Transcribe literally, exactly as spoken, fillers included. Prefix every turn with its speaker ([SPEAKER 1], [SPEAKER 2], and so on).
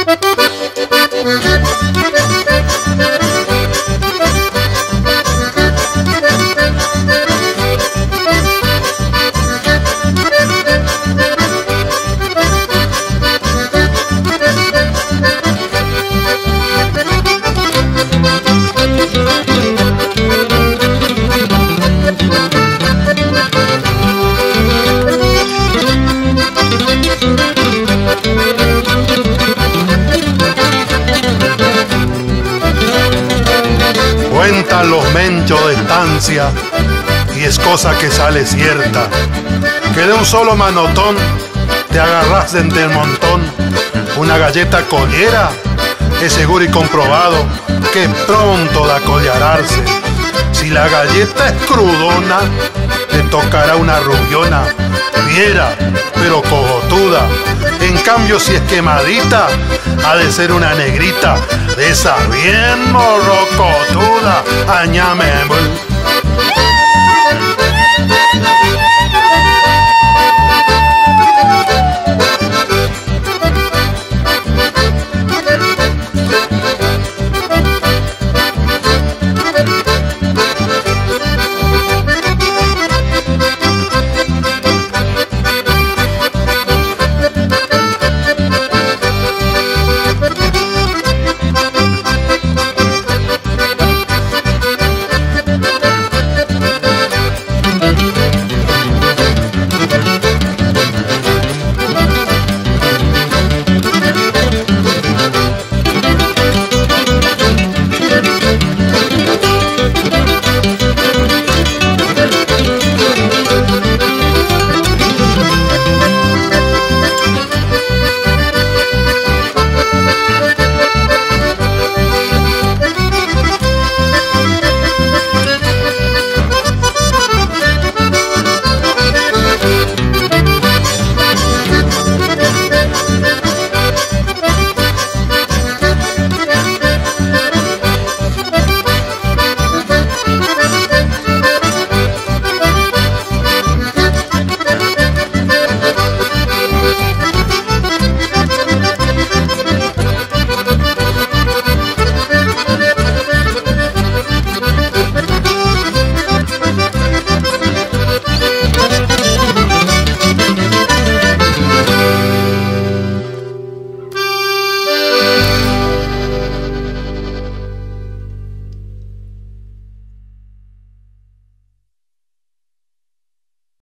[SPEAKER 1] Cuentan los menchos de estancia, y es cosa que sale cierta, que de un solo manotón te agarras de entre el montón una galleta collera. Es seguro y comprobado que pronto da collararse. Si la galleta es crudona, te tocará una rubiona, fiera pero cogotuda. En cambio, si es quemadita, ha de ser una negrita de esa bien morrocotuda. Añame.